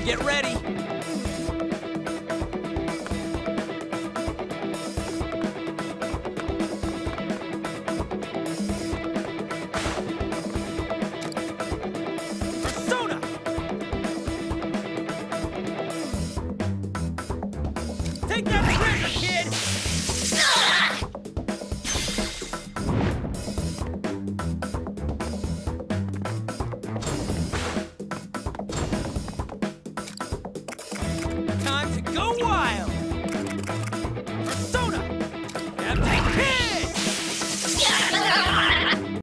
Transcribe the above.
Get ready. Persona! Take that trigger, kid! Time to go